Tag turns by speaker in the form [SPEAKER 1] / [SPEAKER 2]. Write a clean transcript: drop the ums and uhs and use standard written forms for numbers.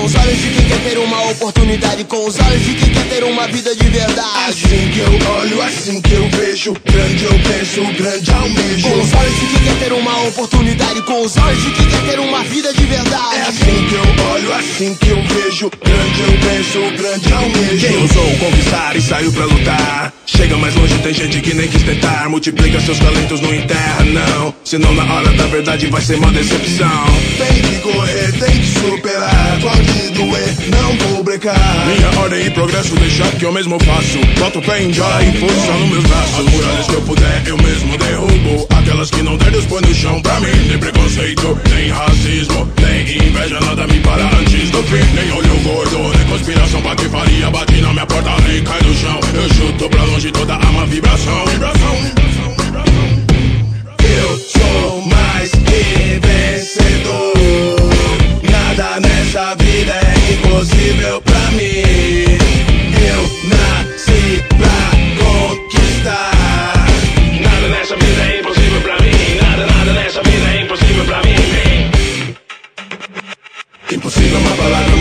[SPEAKER 1] Com os olhos de quem quer ter uma oportunidade, com os olhos de quem quer ter uma vida de verdade.
[SPEAKER 2] Assim que eu olho, assim que eu vejo, grande eu penso, grande almejo.
[SPEAKER 1] Com os olhos de quem quer ter uma oportunidade, com os olhos de quem quer ter uma vida de verdade.
[SPEAKER 2] É assim que eu olho, assim que eu vejo, grande eu penso, grande almejo.
[SPEAKER 3] Quem ousou conquistar e saiu pra lutar, chega mais longe, tem gente que nem quis tentar. Multiplica seus talentos, não enterra não, senão na hora da verdade vai ser uma decepção.
[SPEAKER 2] Tem que correr, tem que superar, pode doer, não vou brecar.
[SPEAKER 3] Minha ordem e progresso, deixa que eu mesmo faço. Boto o pé em joy e força nos meus braços. As muralhas que eu puder, eu mesmo derrubo. Aquelas que não der, Deus põe no chão pra mim. Nem preconceito, nem racismo, nem inveja, nada me para antes do fim. Nem olho gordo, nem conspiração, patifaria, bate na minha porta, nem cai no chão. Eu chuto pra longe toda a má vibração.
[SPEAKER 2] Eu sou mais que vencedor. Nada nessa vida é impossível pra mim. Eu nasci pra conquistar.
[SPEAKER 3] Nada nessa vida é impossível pra mim. Nada nessa vida é impossível pra mim.
[SPEAKER 2] Impossível é uma palavra